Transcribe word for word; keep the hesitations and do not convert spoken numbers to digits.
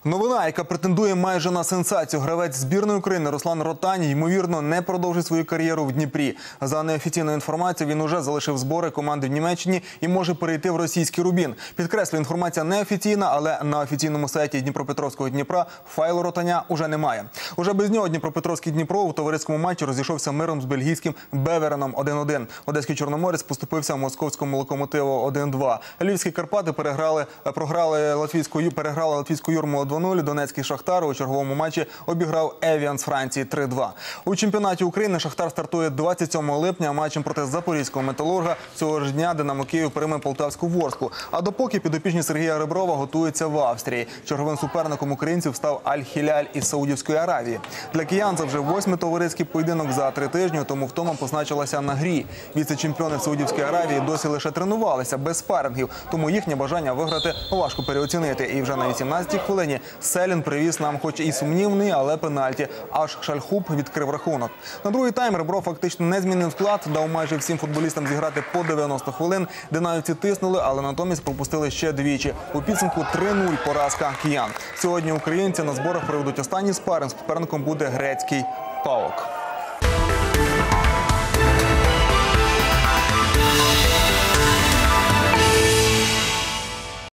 Новина, яка претендує майже на сенсацію. Гравець збірної України Руслан Ротань, ймовірно, не продовжить свою кар'єру в Дніпрі. За неофіційною інформацією, він уже залишив збори команди в Німеччині і може перейти в російський Рубін. Підкреслю, інформація неофіційна, але на офіційному сайті Дніпропетровського Дніпра файлу Ротаня уже немає. Уже без нього Дніпропетровський Дніпро у товариському матчі розійшовся миром з бельгійським Бевереном один один. Одеський Чорноморець поступився московському Локомотиву один два. Львівські Карпати переграли, програли латвійську, переграли латвійську Юрму два нуль. Донецький Шахтар у черговому матчі обіграв Евіан з Франції три два. У чемпіонаті України Шахтар стартує двадцять сьомого липня матчем проти Запорізького Металурга. Цього ж дня Динамо Київ прийме Полтавську Ворсклу. А допоки підопічні Сергія Реброва готуються в Австрії. Черговим суперником українців став Аль-Хіляль із Саудівської Аравії. Для киян це вже восьмий товариський поєдинок за три тижні, тому втома позначилася на грі. Віце-чемпіони Саудівської Аравії досі лише тренувалися без спарингів, тому їхнє бажання виграти важко переоцінити. І вже на вісімнадцятій хвилині Селін привіз нам хоч і сумнівний, але пенальті. Аж Шальхуб відкрив рахунок. На другий тайм Ребров фактично не змінив склад, дав майже всім футболістам зіграти по дев'яносто хвилин. Динаївці тиснули, але натомість пропустили ще двічі. У підсумку три нуль поразка киян. Сьогодні українці на зборах проведуть останній спаринг. Суперником буде грецький ПАОК.